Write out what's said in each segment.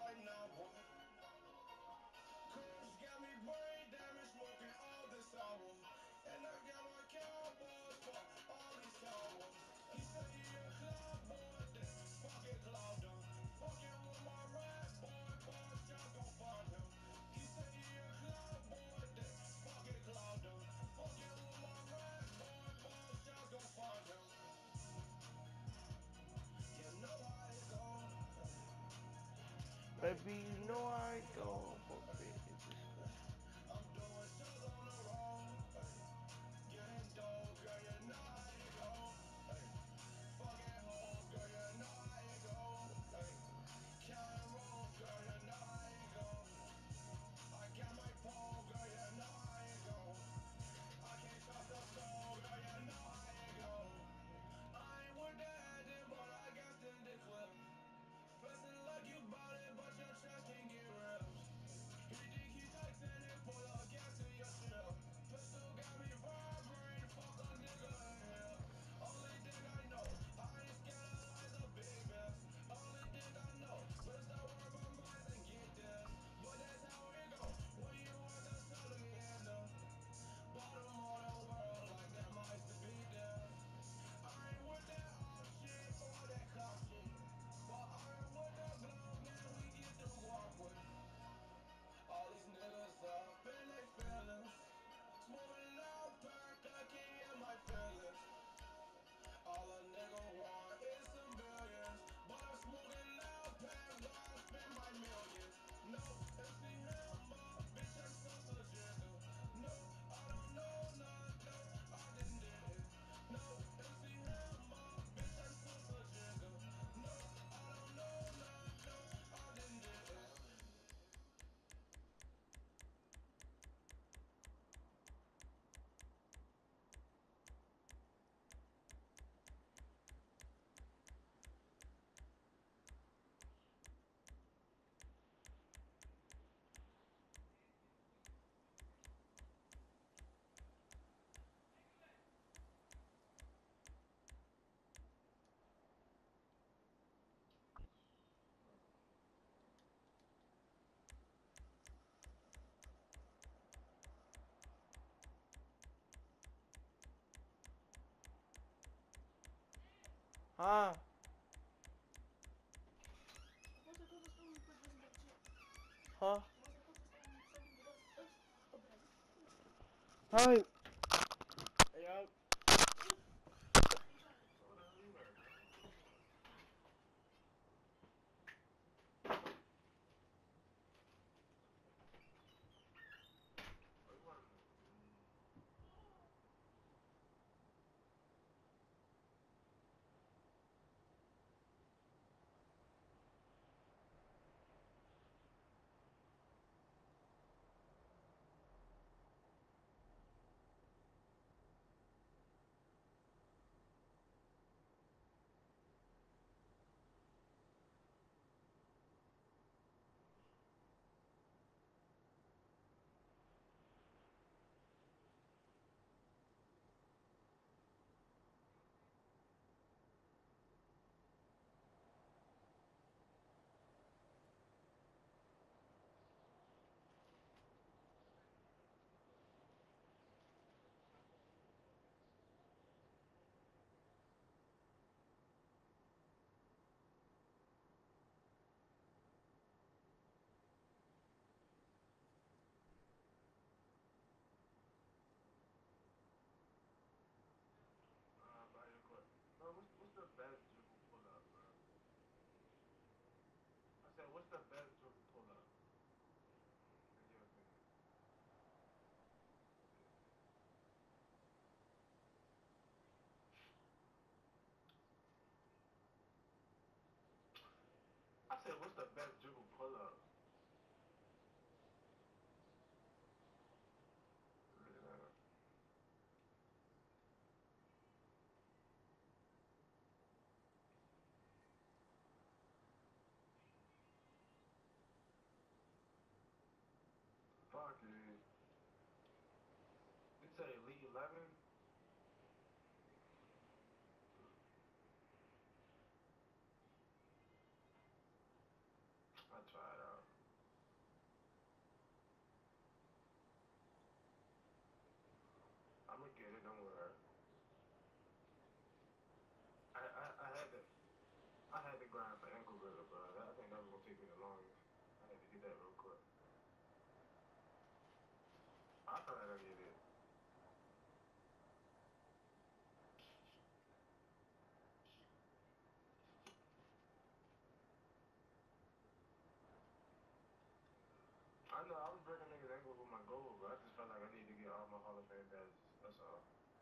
right now, boy. Cause got me brain damage, smoking all this hour. And I got my cowboys for all these hours. He said he a cloud boy, then fucking cloud done. Fucking with my rap boy, boss, y'all gon' find him. He said he a cloud boy, then fucking cloud done. Fucking with my rap boy, boss, y'all gon' find him. You know how it go. Baby, you know I go for crazy discuss. I'm doing shows on the road. Getting dope, girl, you know how it go. Fucking hoes, girl, you know how it go. Counting rolls, girl, you know how it go. I got my pole, girl, you know how it go. I can't trust a soul, girl, you know how it go. I ain't with the headed, but I got them to clip. Flexing like you bout it, but your chest can get ripped. He think he Tyson and pull up gas to your ship. Pistol got me vibrating, fuck a nigga in here. Only thing I know, I ain't scared of lies or big mess. Only thing I know, is to work my minds and get there. But that's how it go, when you want the sun to get the bottom of the world like that might to be there. I ain't with that off shit or that cop shit. But I am with the glow, man, we get them guap with. All these niggas up in they feelings. Smoking loud pack, I can't hear my feelings. All a nigga want is some billions. But I'm smoking loud pack, while I spend my millions. No, MC Hammer, bitch, I'm so jigger. No, I don't know none, no, I didn't did it. No, MC Hammer, bitch, I'm so jigger. No, I don't know none, no, I didn't did it. Huh? Można go zostało mi podwozać, Huh? można go zostało mi obrazić. Hi. Yo. get that real quick. I thought I gotta get it. I know I was breaking niggas' ankles with my goal, but I just felt like I need to get all my Hall of Fame badges. That's all.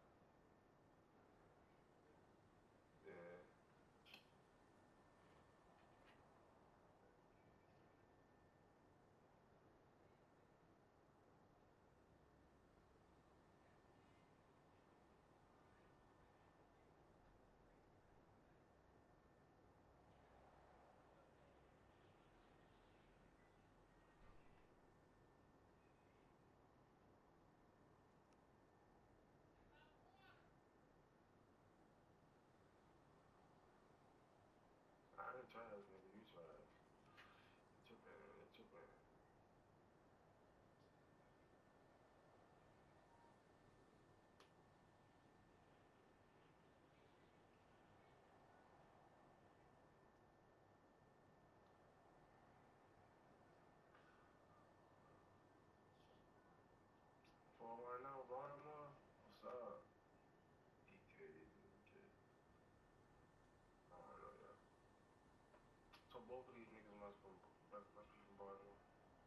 Yeah. I didn't try this nigga, you tried. Trippin'. Four one now, Baltimore. What's up? EK. I don't know that. So both of these niggas must be from Baltimore.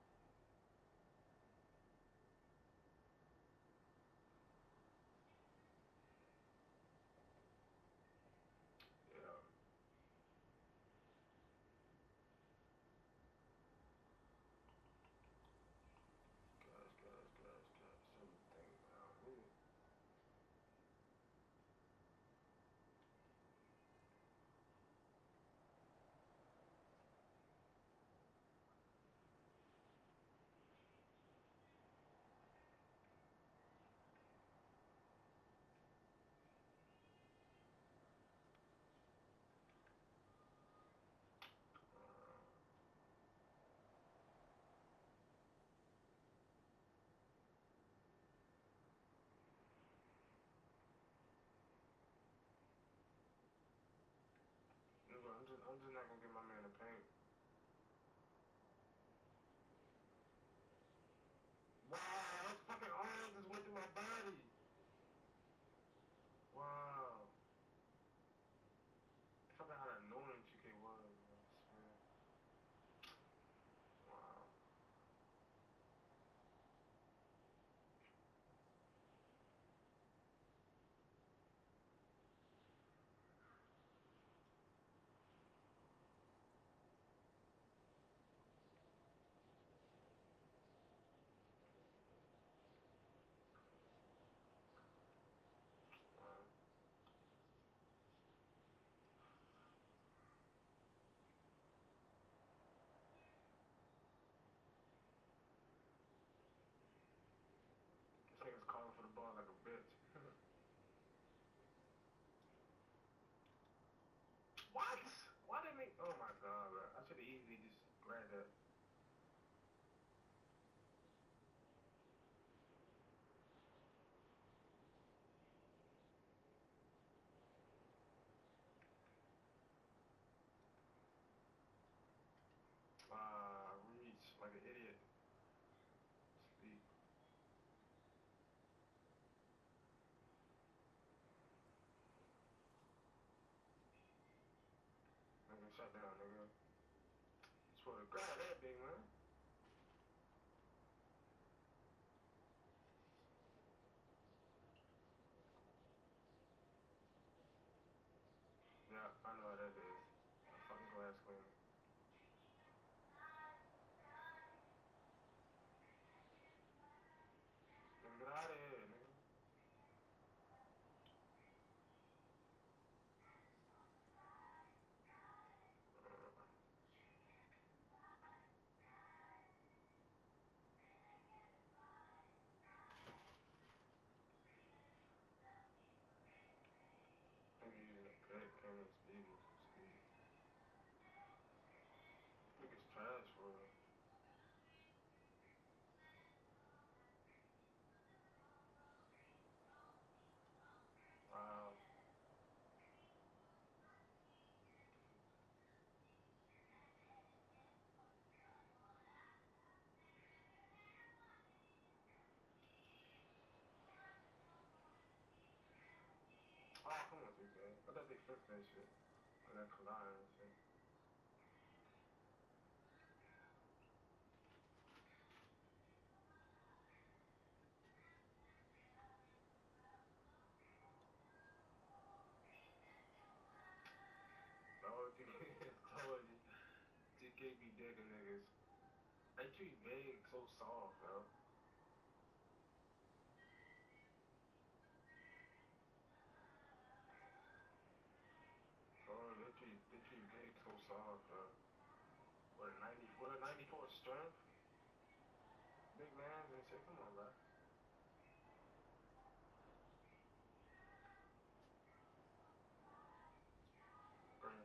Yeah. Guys. Everything down here. Nigga, I'm just not gonna get my man to paint. Wow, his fucking arm just went through my body. Wow. I forgot how annoying 2K was, I swear. Wow. Wow. This nigga's calling for the ball like a bitch. What? Why didn't they? Oh my god, bro. I should have easily just grabbed that. Reach like an idiot. Speak. Nigga, shut down, nigga. Swear to God, that bitch. fix that shit. And that collide and shit. Oh, dude, told you. GK be digging niggas. That tree big, so soft, bro. Oh, that tree big, so soft, bro. What a 94 strength? Big man and shit, come on, bro. Green.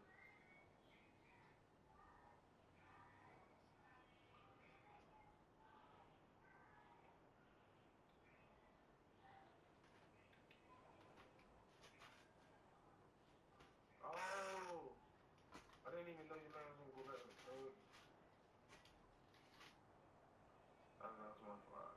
Oh! I didn't even know your man was gonna go back to the third. That was my fault.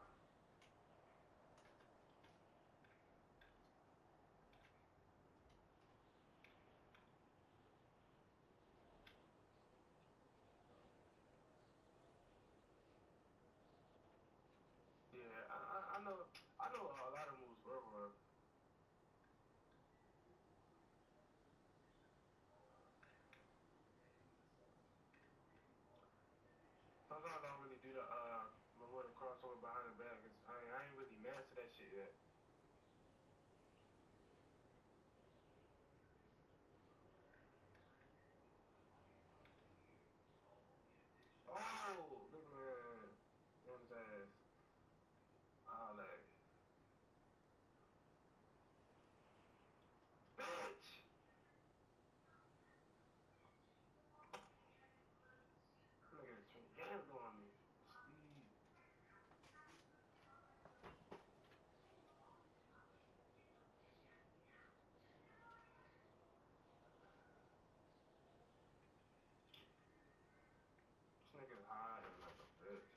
Yeah, I know a lot of moves work, bro. Sometimes I don't really do my boy the crossover behind the back. I ain't really mastered that shit yet. Oh, look at man. On his ass. Ah, like, bitch! Look at this game on me. Speed. This nigga's hiding like a bitch.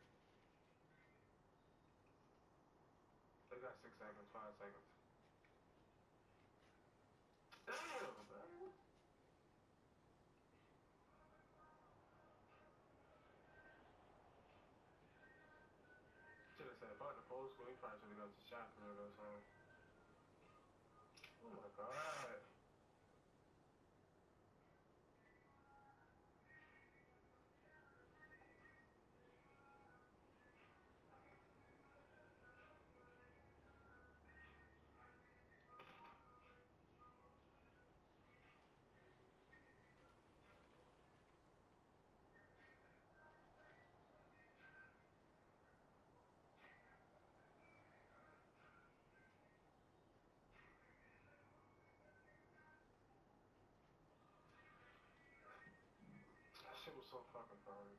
They got 6 seconds, 5 seconds. Damn, man. Should have said fuck the post school. He probably should have got to shot for it or something. Oh my god. That shit was so fucking funny.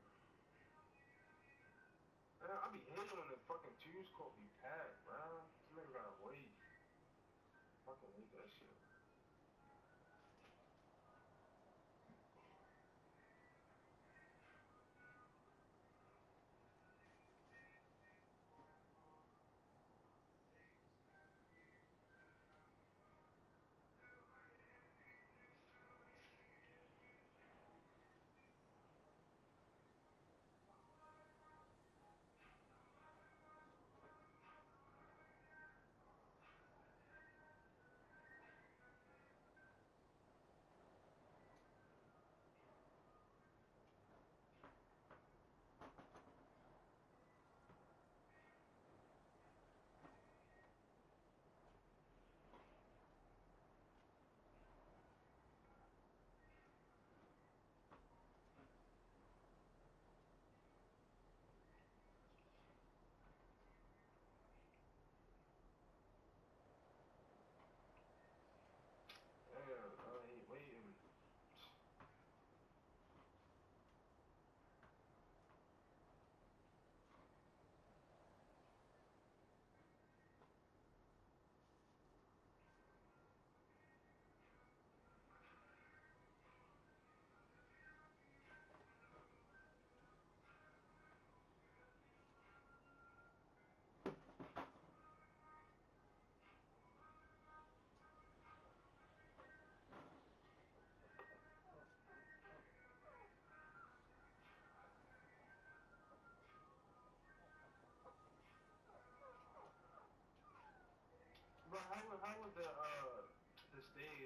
Man, I be hating when the fucking twos court be packed, bro. This nigga gotta wait. Fucking hate that shit.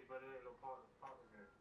but it ain't no part of it.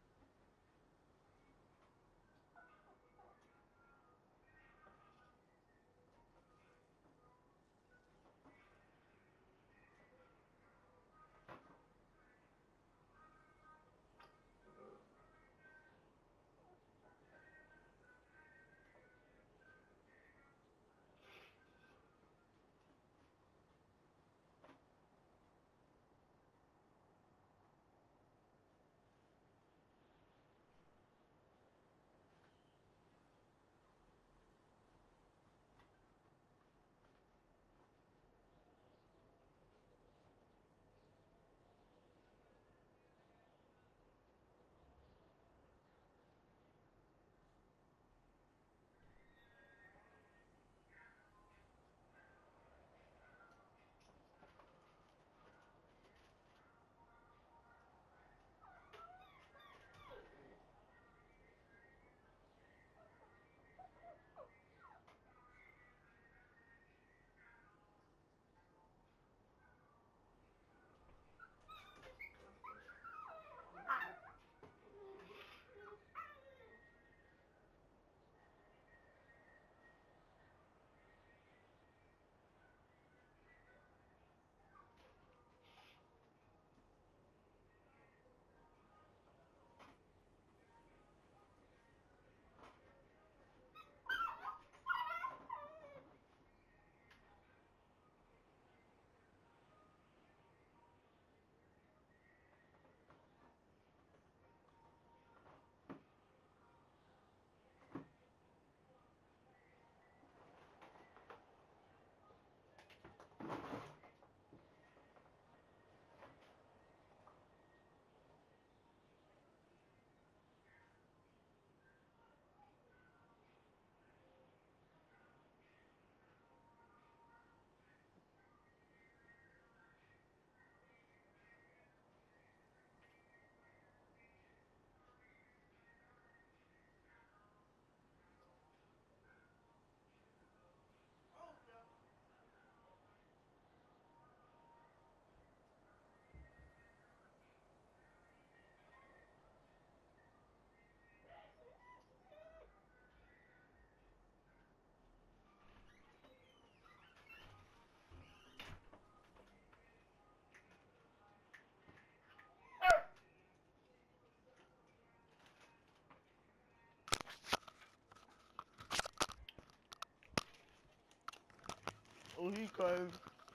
Oh, he came.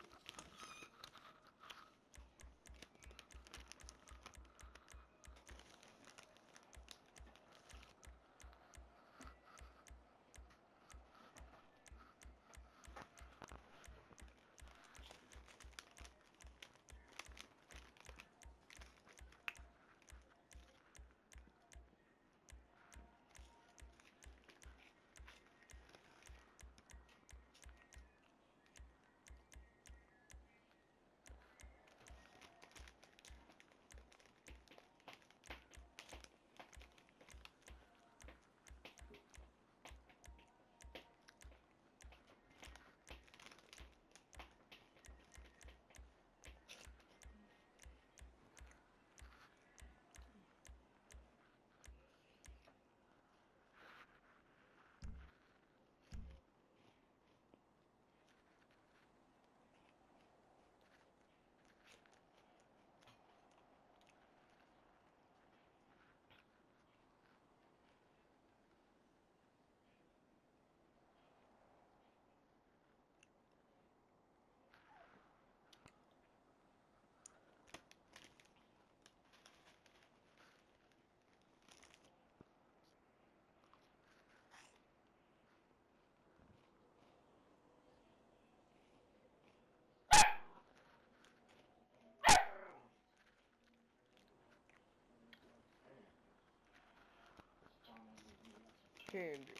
Candy.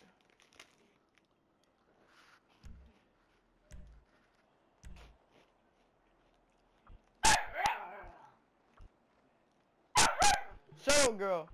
Shut up, girl.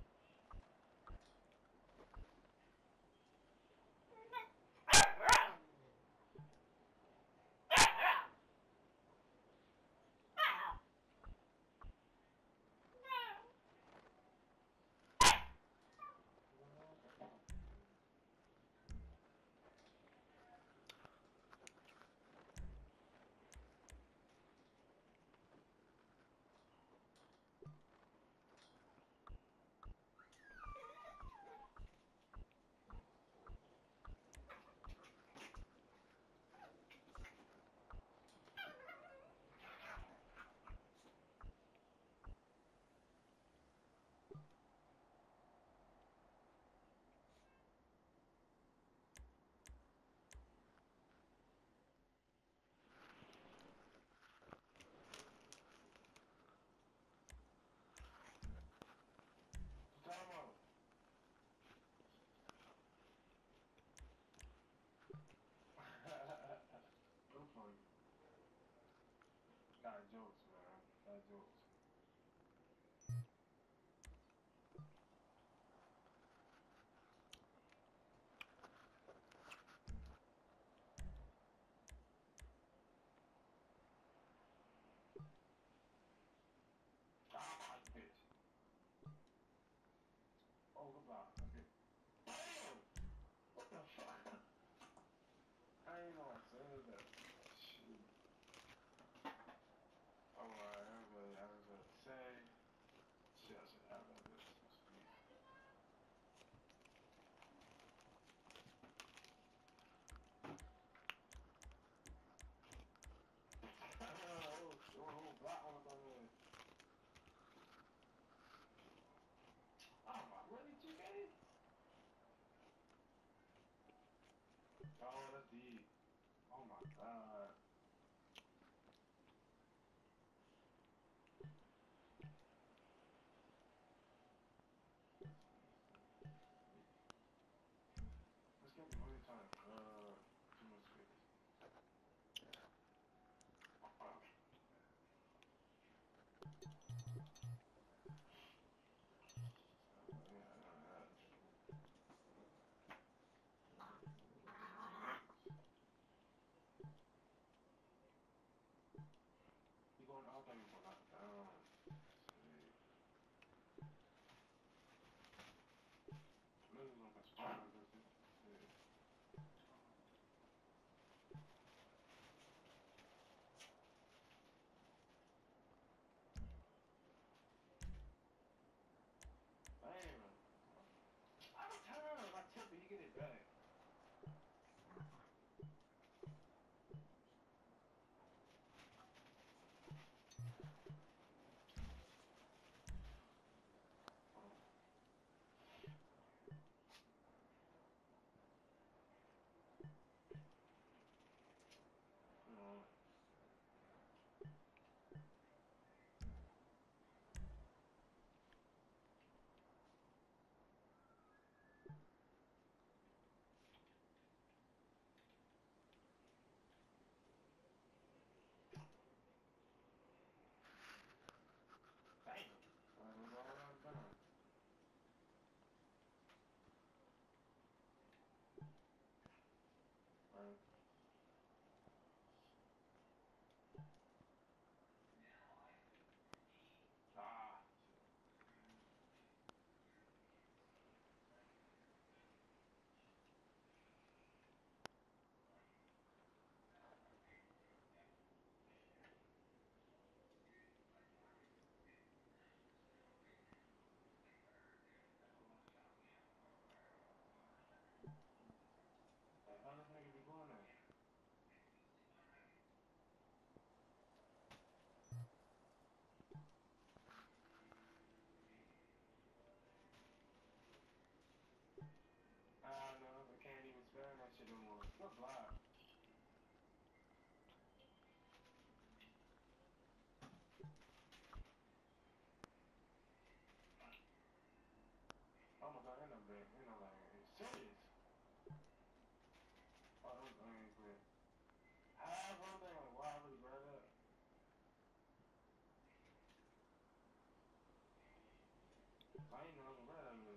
Oh, that's deep. Oh my god. Let's get the money time. Too much space. You going out there, you going knock it down. Shit. Niggas gonna catch fire, shit. Damn. Every time I tip it, he get it back. You know. Damn. That was all I'm done. Right. Ah. How this nigga be going there? Ah, no, I can't even spell that shit no more. What block? Oh my god, ain't no bad. Ain't no like, are you serious? Oh, those ain't clear. Half one thing, like, why I really grab that? I ain't know I was gonna grab that nigga.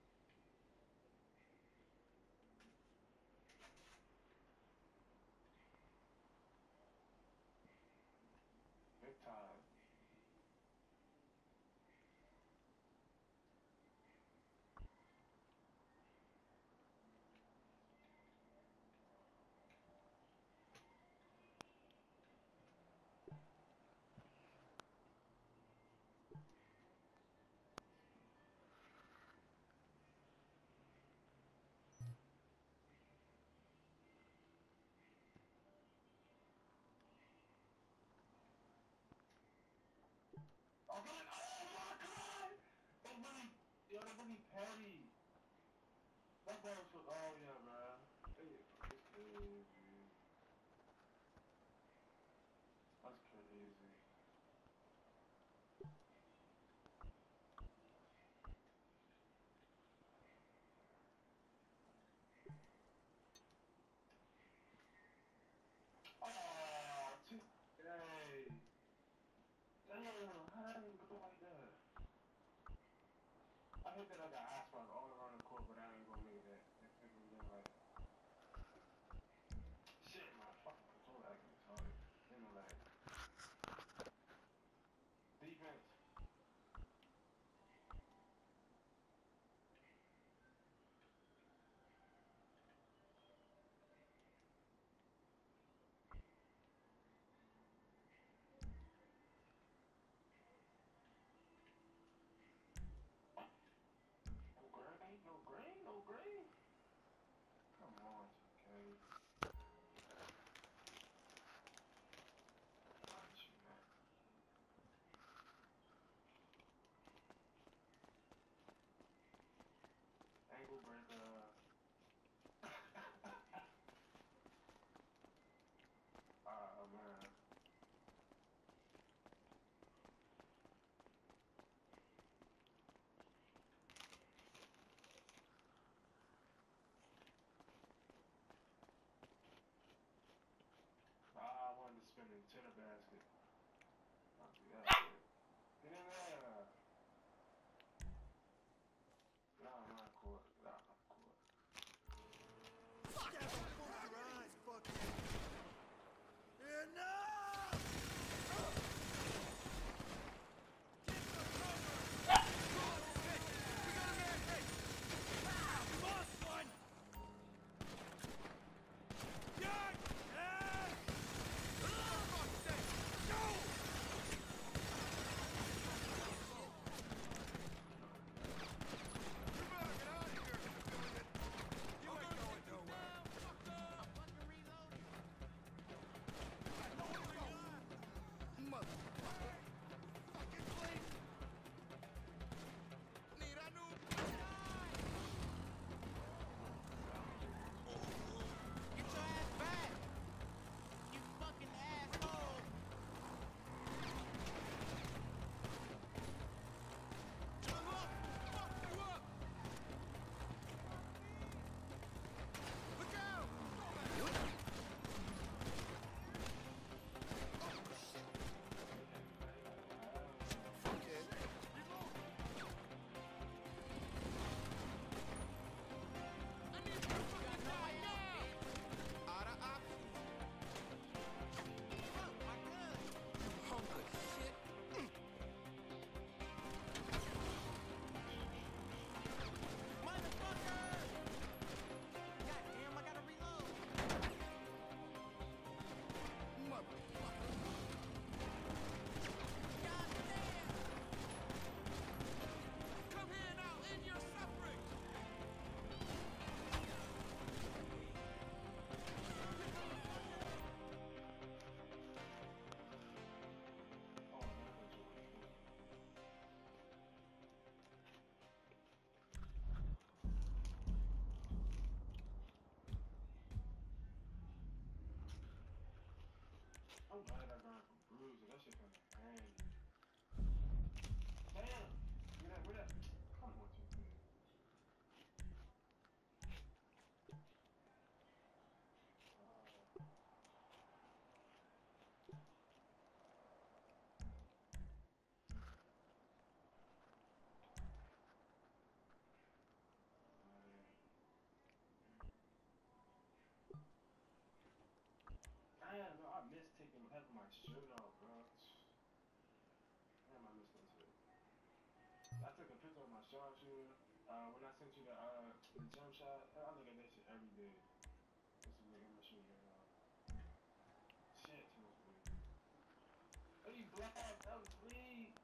Big time. Oh, God! Oh my god! That really, yo, that really petty. That ball was so, oh yeah, bro. Hey, it's crazy. That's crazy. Oh, hey. Damn, how did I even go like that? I hit that like an asphalt all around the court, but I ain't gonna make that. That could have been like, shit, my fucking controller acting retarded. You know, like, defense. I'm glad I got from Bruiser. That shit kinda handy. Damn! Where that? Come on, TP. Damn, bro, I missed having my shirt off, bro. Damn, I missed that shit. I took a picture of my sharpshooter. When I sent you the jump shot, I look at that shit every day. This is making my shit get off. Shit, too much weed. Hey, Black, that was sweet.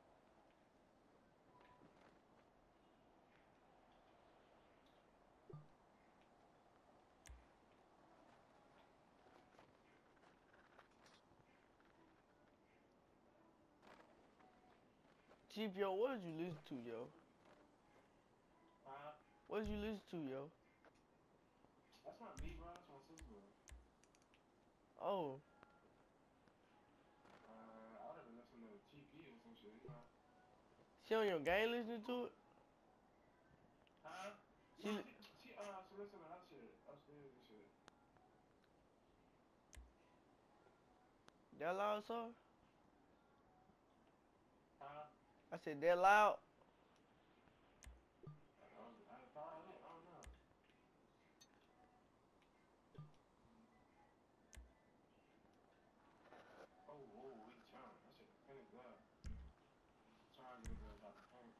Chief, yo, what did you listen to, yo? Huh? What did you listen to, yo? That's not me, bro. That's my sister. Oh, I would have been listening to TP or some shit, you know? she on your game listening to it? Huh? She, No, she listened to her shit upstairs and shit. that loud, sir? Huh? I said, that loud? I probably, I don't know. Oh, he trying. I should have finished that. Trying to get his ass out the paint.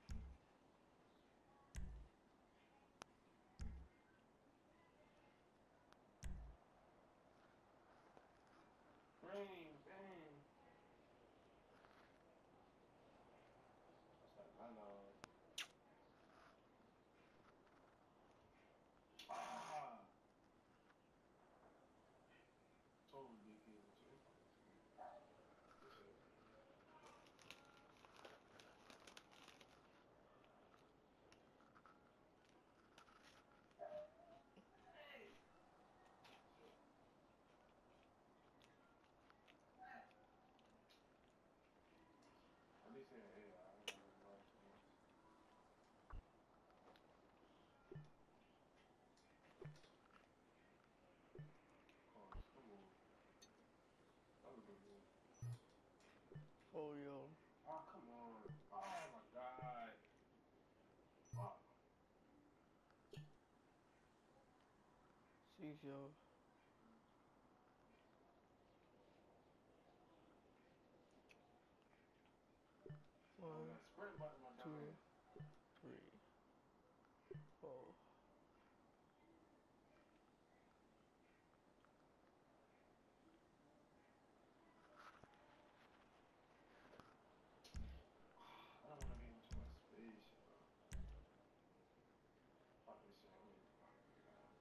Bang, bang. That's that Leno. Ah! Totally DK with you. This shit. At least they're AI. I don't know what else. Of course. Come on. That was a good move. Oh, yo. Oh, come on. Oh, my God. Fuck. Chief, yo. Oh, One, that sprint button, my two, dumbass. 3, 4. I don't want to be in too much space, yo. Fuck this shit. I'm gonna fuck it out.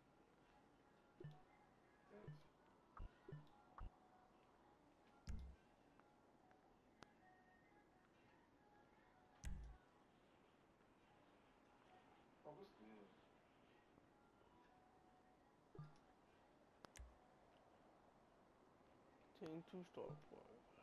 Thanks. Oh, what's good? 10 2 start point.